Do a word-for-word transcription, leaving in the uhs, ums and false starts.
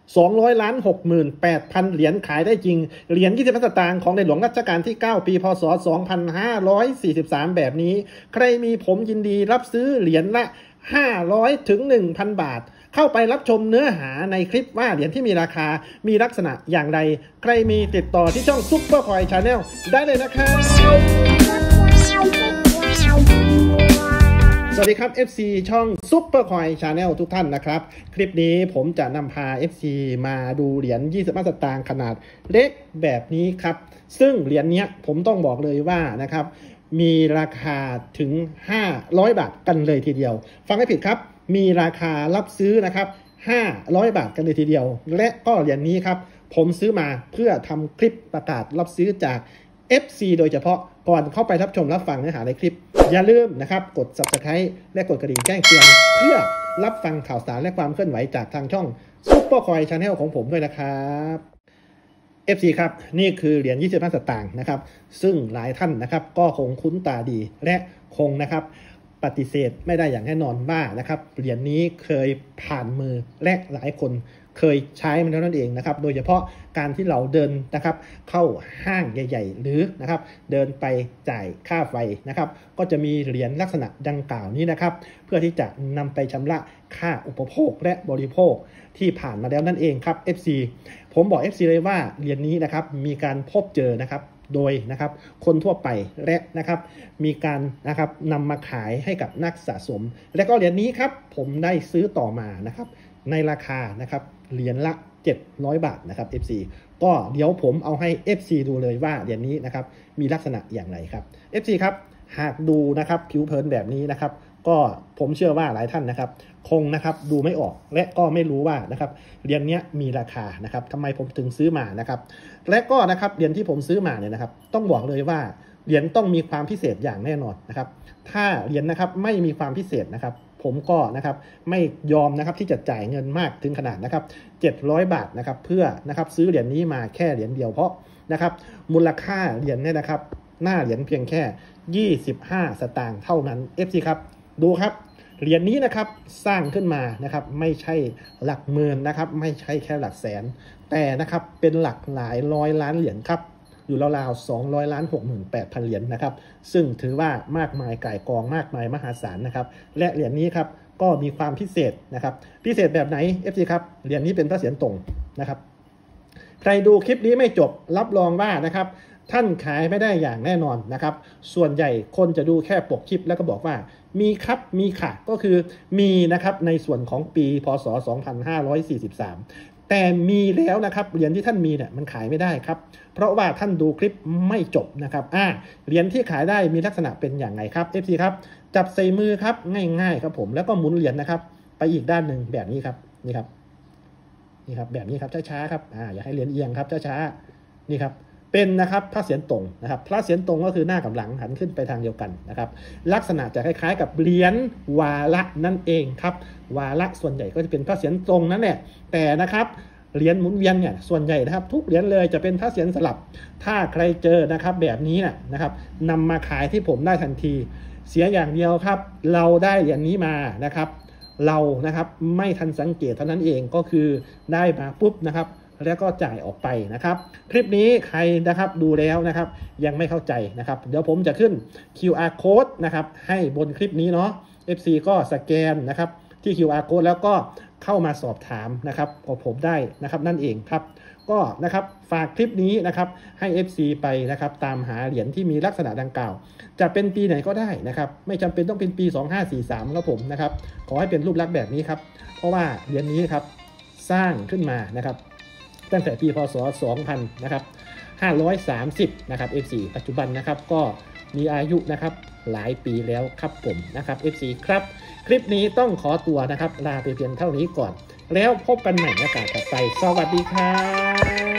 สองร้อยล้าน หกหมื่นแปดพัน เหรียญขายได้จริงเหรียญยี่สิบสตางค์ของในหลวงรัชกาลที่เก้าปีพศสองพันห้าร้อยสี่สิบสามแบบนี้ใครมีผมยินดีรับซื้อเหรียญละห้าร้อยถึง หนึ่งพัน บาทเข้าไปรับชมเนื้อหาในคลิปว่าเหรียญที่มีราคามีลักษณะอย่างไรใครมีติดต่อที่ช่องซุปเปอร์คอยชาแนลได้เลยนะครับสวัสดีครับ เอฟ ซี ช่องซุปเปอร์คอยชาแนลทุกท่านนะครับคลิปนี้ผมจะนำพา เอฟ ซี มาดูเหรียญยี่สิบห้าสตางค์ขนาดเล็กแบบนี้ครับซึ่งเหรียญนี้ผมต้องบอกเลยว่านะครับมีราคาถึงห้าร้อยบาทกันเลยทีเดียวฟังไม่ผิดครับมีราคารับซื้อนะครับห้าร้อยบาทกันเลยทีเดียวและก็เหรียญนี้ครับผมซื้อมาเพื่อทำคลิปประกาศรับซื้อจาก เอฟ ซี โดยเฉพาะก่อนเข้าไปรับชมรับฟังเนื้อหาในคลิปอย่าลืมนะครับกด ซับสไครบ์ และกดกระดิ่งแจ้งเตือนเพื่อรับฟังข่าวสารและความเคลื่อนไหวจากทางช่องซุปเปอร์คอยชาแนลของผมด้วยนะครับ เอฟ ซี ครับนี่คือเหรียญยี่สิบห้าสตางค์นะครับซึ่งหลายท่านนะครับก็คงคุ้นตาดีและคงนะครับปฏิเสธไม่ได้อย่างแน่นอนว่านะครับเหรียญนี้เคยผ่านมือและหลายคนเคยใช้มันเท่านั้นเองนะครับโดยเฉพาะการที่เราเดินนะครับเข้าห้างใหญ่ๆหรือนะครับเดินไปจ่ายค่าไฟนะครับก็จะมีเหรียญลักษณะดังกล่าวนี้นะครับเพื่อที่จะนำไปชำระค่าอุปโภคและบริโภคที่ผ่านมาแล้วนั่นเองครับ เอฟ ซี ผมบอก เอฟ ซี เลยว่าเหรียญนี้นะครับมีการพบเจอนะครับโดยนะครับคนทั่วไปและนะครับมีการนะครับนำมาขายให้กับนักสะสมและก็เหรียญนี้ครับผมได้ซื้อต่อมานะครับในราคานะครับเหรียญละเจ็ดร้อยบาทนะครับ เอฟ ซี ก็เดี๋ยวผมเอาให้ เอฟ ซี ดูเลยว่าเหรียญนี้นะครับมีลักษณะอย่างไรครับ เอฟ ซี ครับหากดูนะครับผิวเผินแบบนี้นะครับก็ผมเชื่อว่าหลายท่านนะครับคงนะครับดูไม่ออกและก็ไม่รู้ว่านะครับเหรียญนี้มีราคานะครับทำไมผมถึงซื้อมานะครับและก็นะครับเหรียญที่ผมซื้อมาเนี่ยนะครับต้องบอกเลยว่าเหรียญต้องมีความพิเศษอย่างแน่นอนนะครับถ้าเหรียญนะครับไม่มีความพิเศษนะครับผมก็นะครับไม่ยอมนะครับที่จะจ่ายเงินมากถึงขนาดนะครับเจ็ดร้อยบาทนะครับเพื่อนะครับซื้อเหรียญนี้มาแค่เหรียญเดียวเพราะนะครับมูลค่าเหรียญเนี่ยนะครับหน้าเหรียญเพียงแค่ยี่สิบห้าสตางค์เท่านั้น เอฟ ซี ครับดูครับเหรียญนี้นะครับสร้างขึ้นมานะครับไม่ใช่หลักหมื่นนะครับไม่ใช่แค่หลักแสนแต่นะครับเป็นหลักหลายร้อยล้านเหรียญครับอยู่ราวๆสองร้อยล้าน หกหมื่นแปดพัน เหรียญนะครับซึ่งถือว่ามากมายก่ายกองมากมายมหาศาลนะครับและเหรียญนี้ครับก็มีความพิเศษนะครับพิเศษแบบไหน เอฟ ซี ครับเหรียญนี้เป็นพระเศียรตรงนะครับใครดูคลิปนี้ไม่จบรับรองว่านะครับท่านขายไม่ได้อย่างแน่นอนนะครับส่วนใหญ่คนจะดูแค่ปกคลิปแล้วก็บอกว่ามีครับมีค่ะก็คือมีนะครับในส่วนของปีพศสองพันห้าร้อยสี่สิบสามแต่มีแล้วนะครับเหรียญที่ท่านมีเนี่ยมันขายไม่ได้ครับเพราะว่าท่านดูคลิปไม่จบนะครับอ่าเหรียญที่ขายได้มีลักษณะเป็นอย่างไรครับ เอฟ ซี ครับจับใส่มือครับง่ายๆครับผมแล้วก็หมุนเหรียญนะครับไปอีกด้านหนึ่งแบบนี้ครับนี่ครับนี่ครับแบบนี้ครับช้าๆครับอ่าอย่าให้เหรียญเอียงครับช้าๆนี่ครับเป็นนะครับพระเศียรตรงนะครับพระเศียรตรงก็คือหน้ากับหลังหันขึ้นไปทางเดียวกันนะครับลักษณะจะคล้ายๆกับเหรียญวาระนั่นเองครับวาระส่วนใหญ่ก็จะเป็นพระเศียรตรงนั่นแหละแต่นะครับเหรียญหมุนเวียนเนี่ยส่วนใหญ่นะครับทุกเหรียญเลยจะเป็นพระเศียรสลับถ้าใครเจอนะครับแบบนี้นะนะครับนำมาขายที่ผมได้ทันทีเสียอย่างเดียวครับเราได้เหรียญนี้มานะครับเรานะครับไม่ทันสังเกตเท่านั้นเองก็คือได้มาปุ๊บนะครับแล้วก็จ่ายออกไปนะครับคลิปนี้ใครนะครับดูแล้วนะครับยังไม่เข้าใจนะครับเดี๋ยวผมจะขึ้น คิว อาร์ code นะครับให้บนคลิปนี้เนาะ เอฟ ซี ก็สแกนนะครับที่ คิว อาร์ code แล้วก็เข้ามาสอบถามนะครับกับผมได้นะครับนั่นเองครับก็นะครับฝากคลิปนี้นะครับให้ เอฟ ซี ไปนะครับตามหาเหรียญที่มีลักษณะดังกล่าวจะเป็นปีไหนก็ได้นะครับไม่จำเป็นต้องเป็นปีสองห้าสี่สามครับผมนะครับขอให้เป็นรูปลักษณ์แบบนี้ครับเพราะว่าเหรียญนี้ครับสร้างขึ้นมานะครับตั้งแต่ปีพศสองพันนะครับห้าร้อยสามสิบนะครับ เอฟ ซี ปัจจุบันนะครับก็มีอายุนะครับหลายปีแล้วครับผมนะครับ เอฟ ซี ครับคลิปนี้ต้องขอตัวนะครับลาไปเพียงเท่านี้ก่อนแล้วพบกันใหม่ในโอกาสต่อไปสวัสดีครับ